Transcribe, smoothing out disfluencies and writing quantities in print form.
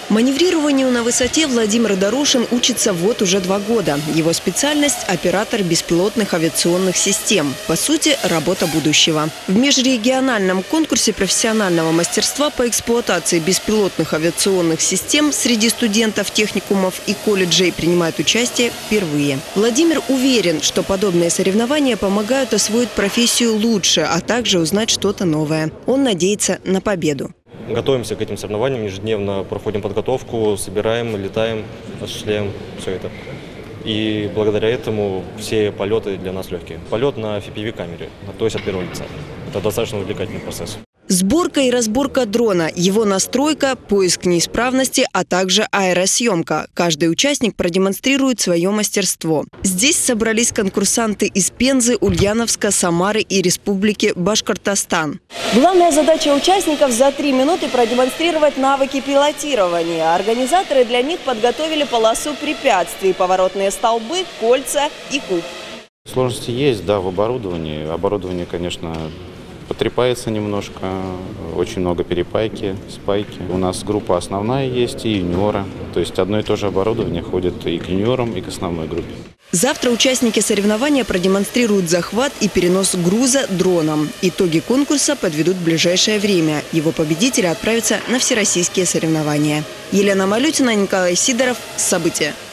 Маневрированию на высоте Владимир Дорошин учится вот уже 2 года. Его специальность – оператор беспилотных авиационных систем. По сути, работа будущего. В межрегиональном конкурсе профессионального мастерства по эксплуатации беспилотных авиационных систем среди студентов техникумов и колледжей принимает участие впервые. Владимир уверен, что подобные соревнования помогают освоить профессию лучше, а также узнать что-то новое. Он надеется на победу. Готовимся к этим соревнованиям, ежедневно проходим подготовку, собираем, летаем, осуществляем все это. И благодаря этому все полеты для нас легкие. Полет на FPV-камере, то есть от первого лица. Это достаточно увлекательный процесс. Сборка и разборка дрона, его настройка, поиск неисправности, а также аэросъемка. Каждый участник продемонстрирует свое мастерство. Здесь собрались конкурсанты из Пензы, Ульяновска, Самары и Республики Башкортостан. Главная задача участников – за 3 минуты продемонстрировать навыки пилотирования. Организаторы для них подготовили полосу препятствий, поворотные столбы, кольца и куб. Сложности есть, да, в оборудовании. Оборудование, конечно, потрепается немножко, очень много перепайки, спайки. У нас группа основная есть и юниора. То есть одно и то же оборудование ходит и к юниорам, и к основной группе. Завтра участники соревнования продемонстрируют захват и перенос груза дроном. Итоги конкурса подведут в ближайшее время. Его победители отправятся на всероссийские соревнования. Елена Малютина, Николай Сидоров. События.